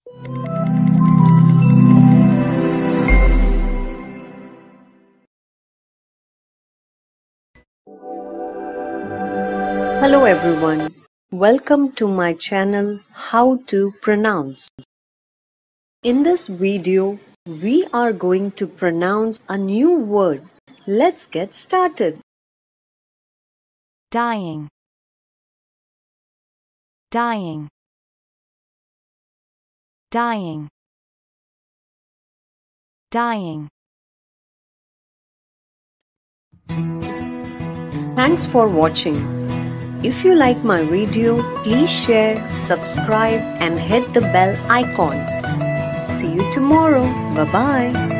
Hello everyone, welcome to my channel How to Pronounce. In this video, we are going to pronounce a new word. Let's get started. Dying. Dying. Dying. Dying. Thanks for watching. If you like my video, please share, subscribe and hit the bell icon. See you tomorrow. Bye-bye.